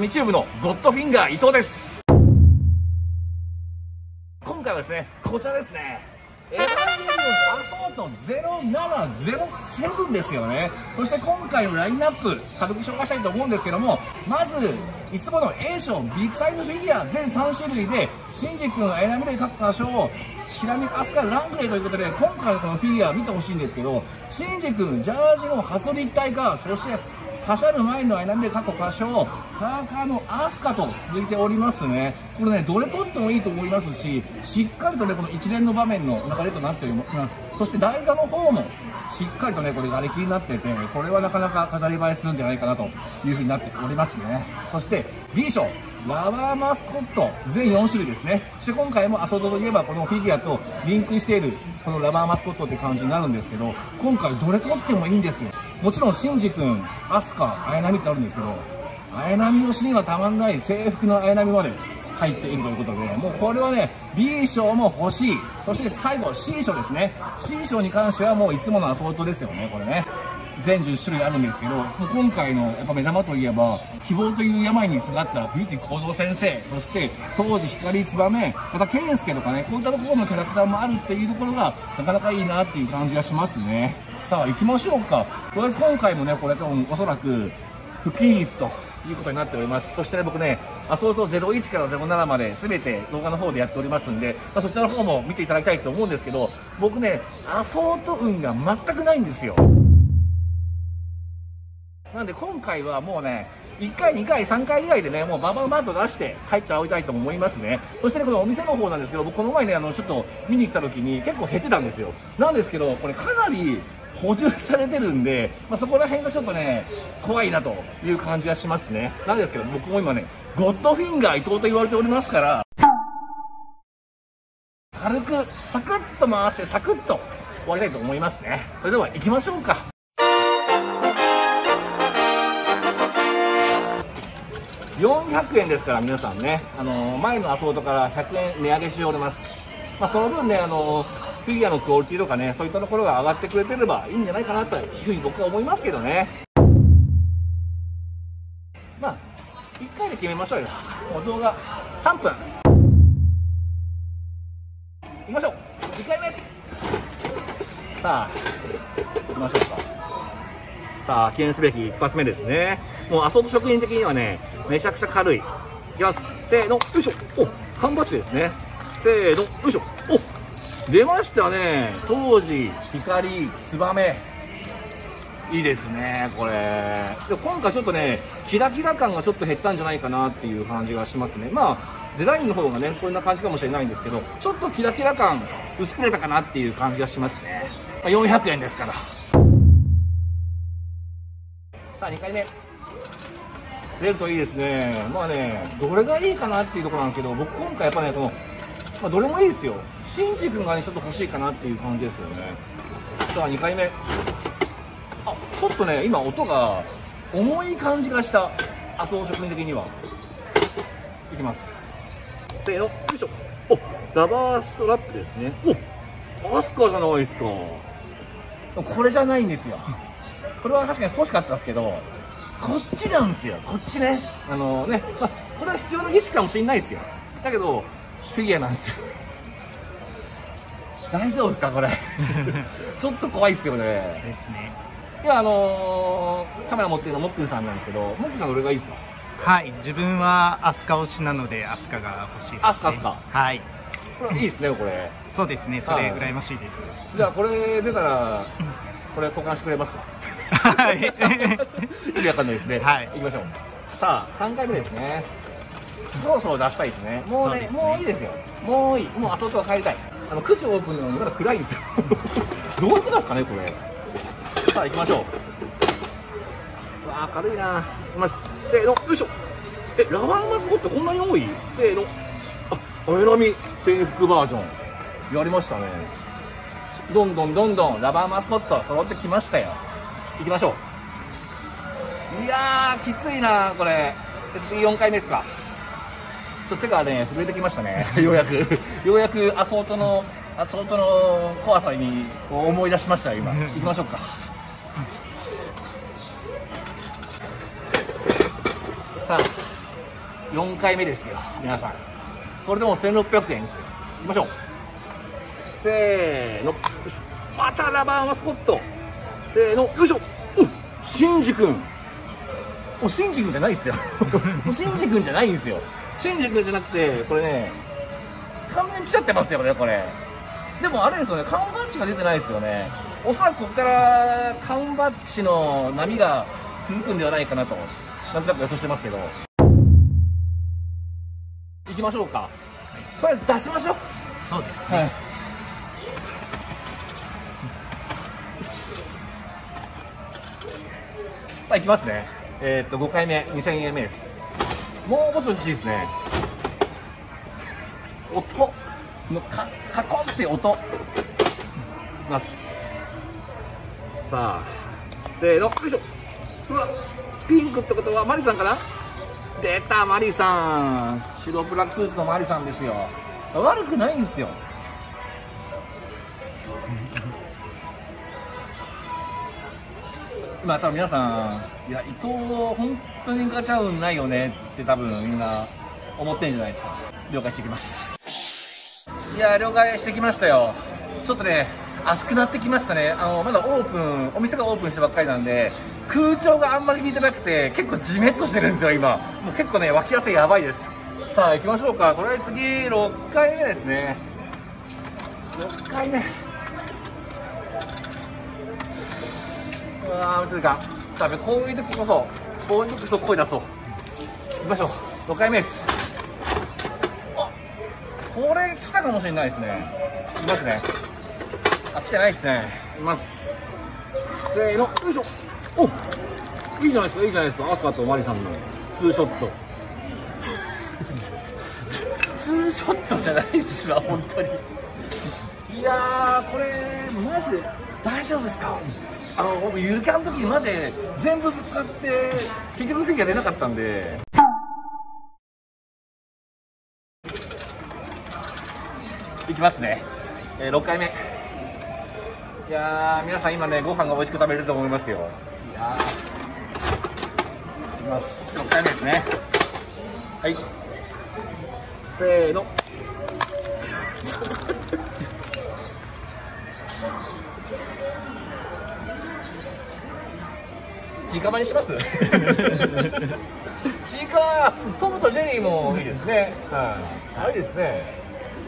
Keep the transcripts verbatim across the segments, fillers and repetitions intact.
神チューブのゴッドフィンガー伊藤です。今回はですね、こちらですね、エヴァンゲリオンアソートゼロななゼロセブンですよね。そして今回のラインナップ軽く紹介したいと思うんですけども、まずいつもの A 賞ビッグサイズフィギュア全さん種類で、シンジ君、アイナミレイ各箇所、ヒラミ、アスカ、ラングレーということで、今回のこのフィギュア見てほしいんですけど、シンジ君、ジャージのハス立体化、そしてカシャル前のアイナミレイ過去箇所、パーカーのアスカと続いておりますね。これね、どれ取ってもいいと思いますし、しっかりとね、この一連の場面の流れとなっております。そして台座の方も、しっかりとね、これがれきりになってて、これはなかなか飾り映えするんじゃないかなというふうになっておりますね。そして B 賞、ラバーマスコット全よん種類ですね。そして今回もアソートといえばこのフィギュアとリンクしているこのラバーマスコットって感じになるんですけど、今回どれ取ってもいいんですよ。もちろんシンジ君、アスカ、アイナミってあるんですけど、アイナミ推しにはたまんない制服のアイナミまで入っているということで、もうこれはね B 賞も欲しい。そして最後 C 賞ですね。 C 賞に関してはもういつものアソートですよね。これね全じゅっ種類あるんですけど、今回のやっぱ目玉といえば、希望という病にすがった藤幸三先生、そして当時光つばめ、また健介とかね、こういったところのキャラクターもあるっていうところがなかなかいいなっていう感じがしますね。さあ行きましょうか。とりあえず今回もね、これとおそらく不均一ということになっております。そしてね、僕ね、アソートゼロいちからゼロななまで全て動画の方でやっておりますんで、まあ、そちらの方も見ていただきたいと思うんですけど、僕ね、アソート運が全くないんですよ。なんで今回はもうね、いっかい、にかい、さんかいぐらいでね、もうバババッと出して帰っちゃおいたいと思いますね。そしてね、このお店の方なんですけど、僕この前ね、あの、ちょっと見に来た時に結構減ってたんですよ。なんですけど、これかなり補充されてるんで、まあ、そこら辺がちょっとね、怖いなという感じがしますね。なんですけど、僕も今ね、ゴッドフィンガー伊藤と言われておりますから、軽く、サクッと回して、サクッと終わりたいと思いますね。それでは行きましょうか。よんひゃくえんですから皆さんね、あのー、前のアソートからひゃくえん値上げしております。まあ、その分ね、あのー、フィギュアのクオリティとかね、そういったところが上がってくれてればいいんじゃないかなというふうに僕は思いますけどね。まあいっかいで決めましょうよ。もう動画さんぷんいきましょう。いっかいめ、さあいきましょうか。さあ記念すべき一発目ですね。もうアソート職人的にはね、めちゃくちゃ軽い。いきます。せーの、よいしょ。お、缶バッチですね。せーの、よいしょ。お、出ましたね。当時光ツバメ、いいですねこれ。で今回ちょっとね、キラキラ感がちょっと減ったんじゃないかなっていう感じがしますね。まあデザインの方がねそんな感じかもしれないんですけど、ちょっとキラキラ感薄くれたかなっていう感じがしますね。まあ、よんひゃくえんですから。さあにかいめ出るといいですね。まあね、どれがいいかなっていうところなんですけど、僕今回やっぱね、この、まあ、どれもいいですよ。シンジ君がねちょっと欲しいかなっていう感じですよね。さあにかいめ、あ、ちょっとね今音が重い感じがした。アソー職人的にはいきます。せーの、よいしょ。お、ラバーストラップですね。お、アスカじゃないですか。これじゃないんですよ。これは確かに欲しかったですけど、こっちなんですよ。こっちね、あのね、まあ、これは必要な儀式かもしれないですよ。だけどフィギュアなんですよ。大丈夫ですかこれ。ちょっと怖いですよね。 ですね。 いや、あのー、カメラ持ってるのモックンさんなんですけど、モックンさんどれがいいですか？ はい、自分はアスカ推しなのでアスカが欲しいですね。 アスカアスカ。 はい。 これいいですねこれ。 そうですね。それ羨ましいです。 じゃあこれ出たらこれ交換してくれますか？ はい。 意味わかんないですね。 はい。 行きましょう。さあさんかいめですね。そろそろ出したいですね。もうね、もういいですよ。もういい。もうアソートは帰りたい。あのくじオープンなのにまだ暗いんですよ。どういうことですかねこれ。さあ行きましょう。うわー軽いな。いきます。せーの、よいしょ。え、ラバーマスコットこんなに多い？せーの。あ、アイナミ制服バージョンやりましたね。どんどんどんどんラバーマスコット揃ってきましたよ。行きましょう。いやーきついなこれ。次よんかいめですか。ちょっと手がね震えてきましたね。ようやくようやくアソートのアソートの怖さに思い出しましたよ今。行きましょうか。さあよんかいめですよ、皆さん。これでもせんろっぴゃくえんですよ。いきましょう。せーの。よいしょ。またラバーマスコット。せーの。よいしょ。うん。シンジ君。もうシンジ君じゃないですよ。もうシンジ君じゃないんですよ。シンジ君じゃなくて、これね、完全に来ちゃってますよね、これ。でもあれですよね、缶バッジが出てないですよね。おそらくここから缶バッジの波が続くんではないかなと、なんとなく予想してますけど。行きましょうか。はい、とりあえず出しましょう。 そうですね。 はい、さあ行きますね。えー、っとごかいめ、にせんえんめです。もうもうちょっと欲しいですね。音のかカコンって音いきます。さあせーの、よいしょ。うわ、ピンクってことはマリさんかな。出た、マリさん。白ブラックスーツのマリさんですよ。悪くないんですよ。今多分皆さん、いや伊藤本当にガチャ運ないよねって多分みんな思ってんじゃないですか。了解してきます。いや、了解してきましたよ。ちょっとね、暑くなってきましたね。あの、まだオープン、お店がオープンしたばっかりなんで、空調があんまり効いてなくて、結構ジメッとしてるんですよ、今。もう結構ね、脇汗やばいです。さあ、行きましょうか。これ次、ろっかいめですね。ろっかいめ。うわー、難しいか。さあ、こういう時こそ、こういう時こそ声出そう。行きましょう。ろっかいめです。これ来たかもしれないですね。いますね。あ、来てないですね。います。せーの、よいしょ。お、いいじゃないですか、いいじゃないですか。アスカとマリさんのツーショット。ツーショットじゃないっすわ、本当に。いやー、これマジで大丈夫ですか。あの、僕ゆるキャンの時にマジで全部ぶつかって結局フィギュア出なかったんで。いきますね、えー、ろっかいめ。いやー、皆さん今ね、ご飯が美味しく食べれると思いますよ。いやー、いきます。ろっかいめですね。はい、せーの。ちいかわにします。ちいかわ、トムとジェリーもいいですね。はい、あいいですね。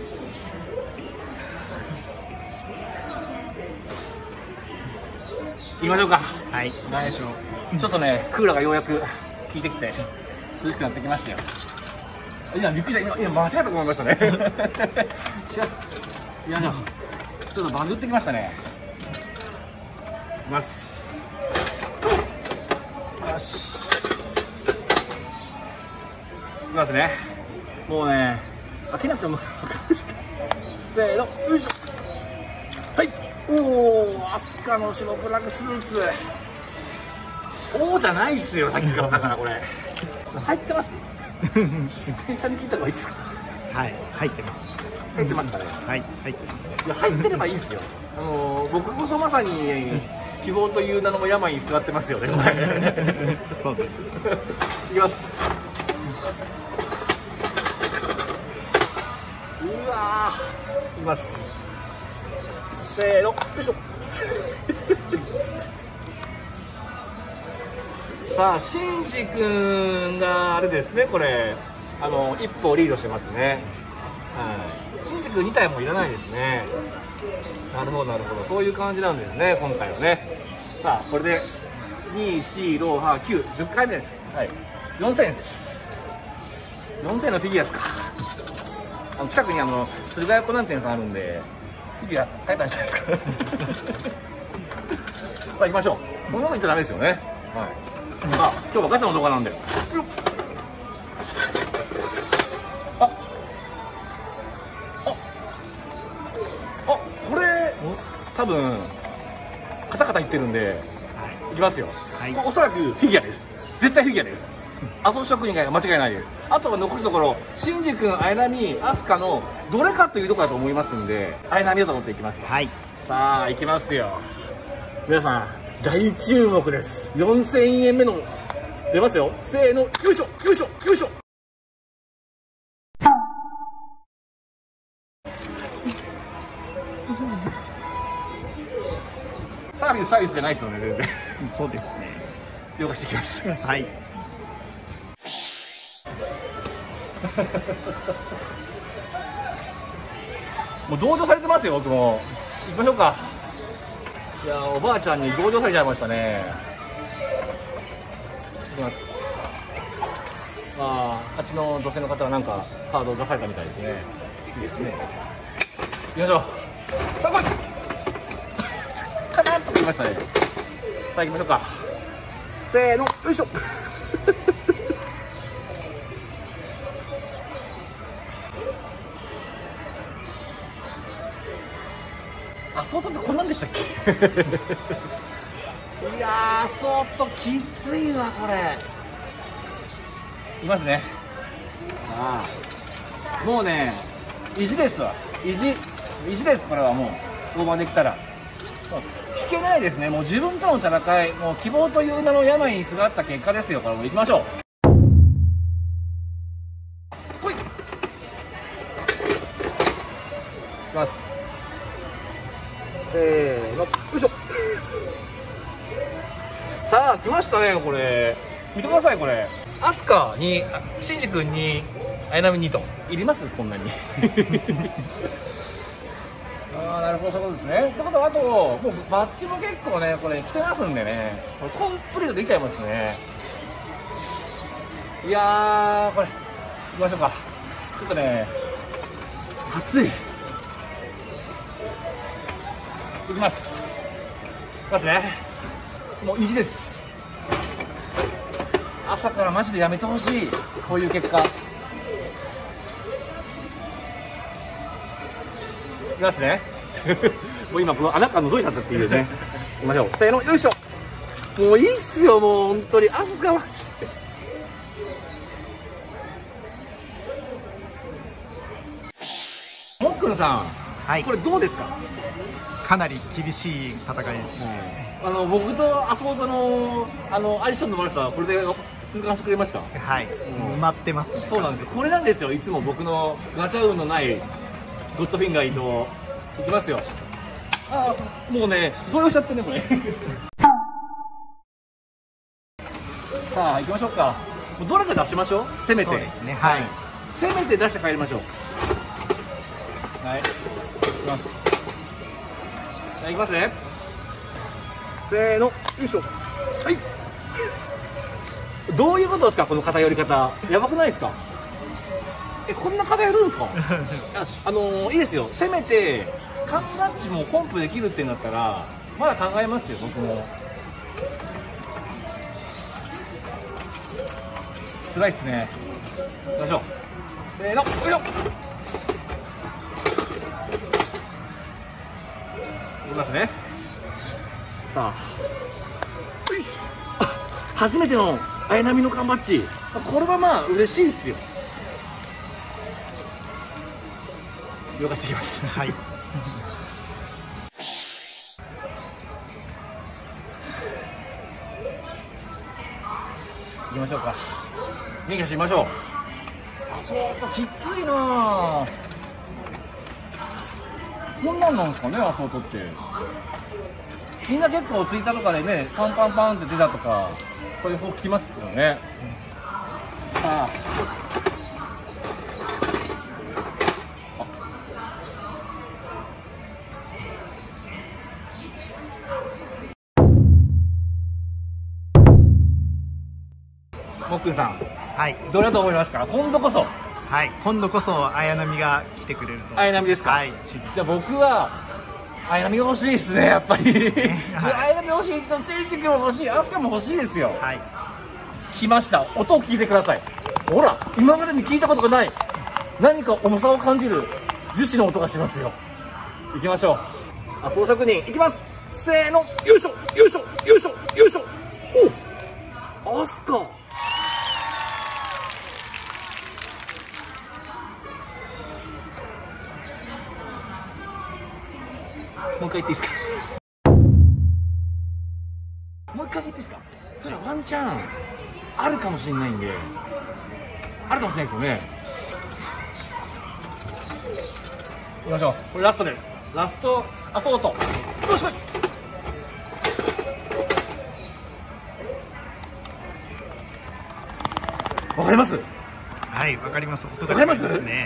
行きましょうか。 はい。 何でしょう。ちょっとね、クーラーがようやく効いてきて涼しくなってきましたよ。いや、びっくりした。今、今間違えたと思いましたね。いや、ちょっとバグってきましたね。いきます。よし。いきますね。もうね、開けなくても分かるんですか。せーの、よいしょ。はい。おお、アスカの白ブラックスーツ。おーじゃないっすよ、さっきからだからこれ。入ってます？電車に聞いた方がいいですか？ はい、入ってます。 入ってますかね？ はい、入ってます。 いや、入ってればいいですよ。あのー、僕こそまさに希望という名の病に座ってますよね、これ。 そうです。 いきます。うわー、いきます。せーの、よいしょ。さあ、シンジ君があれですね、これ、あの一歩リードしてますね。はい、シンジ君に体もいらないですね。なるほど、なるほど、そういう感じなんですね、今回はね。さあ、これでに、し、ろ、は、きゅう、じゅっかいめです。はい、よんせんです。よんせんのフィギュアですか。あの近くにあの駿河屋コナン店さんあるんで、フィギュア買えたんじゃないですか。さあ行きましょう。このままいっちゃダメですよね。はい。あ、今日はガチャの動画なんで。あ、あ、あ、これ多分カタカタいってるんで、はい、いきますよ。はい、おそらくフィギュアです。絶対フィギュアです。アソ職人が間違いないです。あとは残すところ、シンジ君、綾波、アスカのどれかというところだと思いますんで、綾波だと思っていきますよ。はい。さあ、いきますよ。皆さん、大注目です。よんせんえんめの、出ますよ。せーの、よいしょ、よいしょ、よいしょ。 サービスサービスじゃないですよね、全然。 そうですね。 了解してきます。 はい。 もう同情されてますよ、僕も。行きましょうか。いやー、おばあちゃんに同情されちゃいましたね。行きます。ああ、あっちの女性の方はなんかカードを出されたみたいですね。いいですね。行きましょう。さあ来い。かなと言いましたね。さあ行きましょうか。せーの、よいしょ。あ、そうだってこんなんでしたっけ。いやー、相当きついわこれ。いますね。ああ、もうね、意地ですわ。意地、意地です。これはもうオーバーできたら引けないですね。もう自分との戦い、もう希望という名の病にすがった結果ですよ。これもう行きましょう。ほい。いきます。せーの、よいしょ。さあ来ましたね。これ見てください。これアスカにシンジ君に綾波にといります。こんなに。ああ、なるほど、そういうことですね。ってことはあともうバッチも結構ねこれ来てますんでね、これコンプリートできちゃいますね。いやー、これ行きましょうか。ちょっとね暑い。いきます。いきますね。もう意地です。朝からマジでやめてほしい、こういう結果。いきますね。もう今この穴から覗いちゃったっていうね。いきましょう。せーの、よいしょ。もういいっすよ、もう本当に朝からマジで。もっくんさん、はい、これどうですか。 かなり厳しい戦いですね。 あの僕とアスフォートのあの相性の悪さはこれで痛感してくれました。 はい、埋まってますね。 そうなんですよ。これなんですよ。いつも僕のガチャ運のないゴッドフィンガー移動いきますよ。ああ、もうね動揺しちゃってねこれ。さあ行きましょうか。もうどれか出しましょう。せめて。そうですね。はい。せめて出して帰りましょう。はい。いきます。じゃあいきますね。せーの、よいしょ。はい。どういうことですか、この偏り方。やばくないですか。え、こんな偏るんですか。あ、あのー、いいですよ。せめてカンガッチもコンプできるってなったらまだ考えますよ、僕も。辛いっすね。行きましょう。せーの、よいしょ。いきますね。さあ、よいしょ。あ、初めての綾波の缶バッジ。これはまあ嬉しいですよ。了解してきます。はい。行きましょうか。元気出していきましょう。あ、そうか、きついなぁ。こんなんなんですかね、アソートって。みんな結構ツイッターとかでね、パンパンパンって出たとか、こういう方聞きますけどね。さあ。もっくんさん、はい、どれだと思いますか。今度こそ。 はい、今度こそ綾波が来てくれると。 綾波ですか。はい、じゃあ僕は綾波が欲しいですね、やっぱり。綾波欲しいと、シンジ君も欲しい、アスカも欲しいですよ。はい。来ました。音を聞いてください。ほら、今までに聞いたことがない。何か重さを感じる樹脂の音がしますよ。行きましょう。あ、装飾人、行きます。せーの、よいしょ、よいしょ、よいしょ、よいしょ。お、アスカ。もう一回言っていいですか。もう一回言っていいですか。そしたらワンチャンあるかもしれないんで、あるかもしれないですよね。行きましょう。これラストで、ラストアソート。よしこい。 わかります？ はい、わかります。音が違いますね。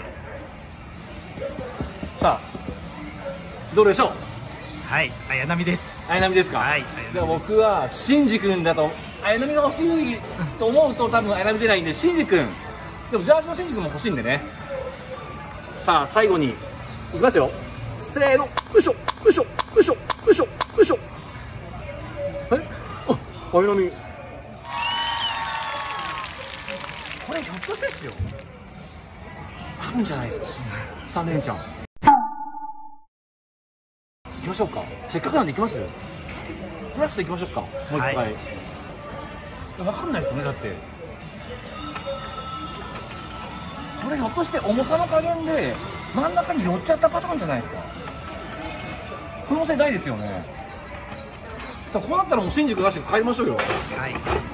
さあ、どうでしょう？ はい、綾波です。 綾波ですか？ はい、 でも僕はシンジ君だと、綾波が欲しいと思うと多分綾波出ないんで、シンジ君。でもジャージのシンジ君も欲しいんでね。さあ、最後に、いきますよ。せーの、よいしょ、よいしょ、よいしょ、よいしょ、よいしょ。え？あ、綾波。これひょっとしてですよ。あるんじゃないですか。さん連チャン。行きましょうか。せっかくなんで行きます？プラスで行きましょうか。もう一回。はい、わかんないですね、だって。これひょっとして重さの加減で真ん中に寄っちゃったパターンじゃないですか。可能性大ですよね。さあ、こうなったらもう新宿出して帰りましょうよ。はい。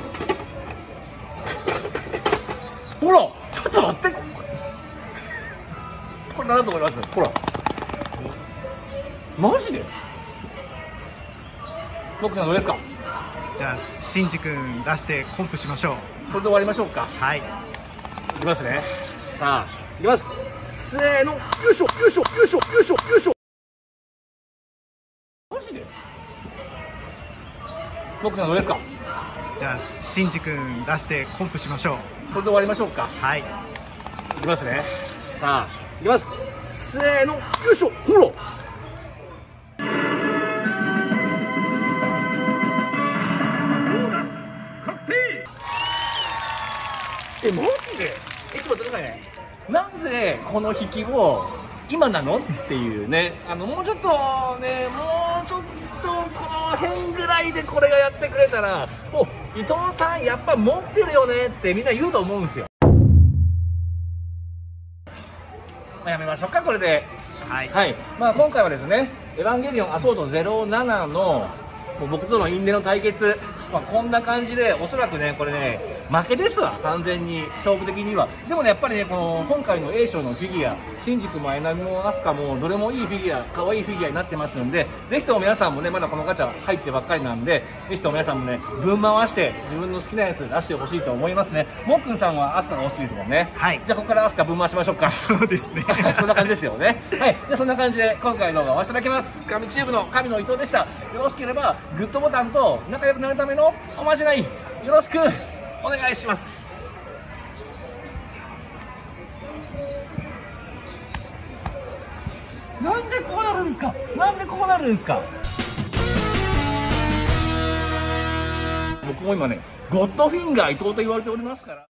ほら、ちょっと待って。これ何だと思います？ほら。マジで？僕さんどうですか？ じゃあ、シンジ君出してコンプしましょう。 それで終わりましょうか。はい。いきますね。さあ、いきます。せーの、よいしょ、よいしょ、よいしょ、よいしょ、よいしょ。マジで？僕さんどうですか？ じゃあ、シンジ君出してコンプしましょう。 それで終わりましょうか。はい。いきますね。さあ、いきます。せーの、よいしょ、ほら。え、マジで？え、ちょっと待ってくださいね。なぜこの引きを今なのっていうね、あのもうちょっとね、もうちょっとこの辺ぐらいでこれがやってくれたら、もう伊藤さんやっぱ持ってるよねってみんな言うと思うんですよ。まあ、やめましょうか、これで。はい、はい、まあ今回はですね、エヴァンゲリオンアソートゼロななの僕との因縁の対決、まあ、こんな感じで、おそらくね、これね、負けですわ、完全に、勝負的には。でもね、やっぱりね、この今回の A 賞のフィギュア、新宿も綾波も飛鳥も、どれもいいフィギュア、可愛いフィギュアになってますので、ぜひとも皆さんもね、まだこのガチャ入ってばっかりなんで、ぜひとも皆さんもね、ぶん回して、自分の好きなやつ出してほしいと思いますね。もっくんさんは飛鳥が欲しいですもんね。はい。じゃあ、ここから飛鳥ぶん回しましょうか。 そうですね。 そんな感じですよね。はい。じゃあ、そんな感じで、今回の動画を終わせていただきます。神チューブの神の伊藤でした。よろしければ、グッドボタンと仲良くなるためのおまじない、よろしくお願いします。なんでこうなるんですか？なんでこうなるんですか？僕も今ね、ゴッドフィンガー伊藤と言われておりますから。